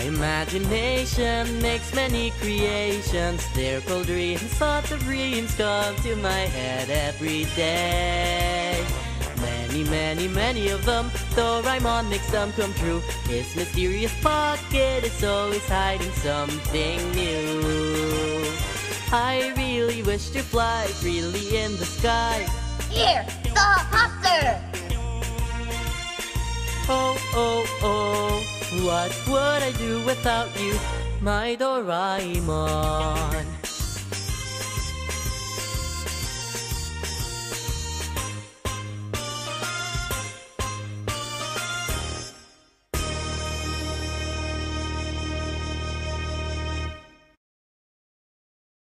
Imagination makes many creations. They're called dreams, thoughts of dreams come to my head every day. Many, many, many of them, Doraemon makes them come true. His mysterious pocket is always hiding something new. I really wish to fly freely in the sky. Here, the hopter! Oh, oh, oh, what would I do without you, my Doraemon?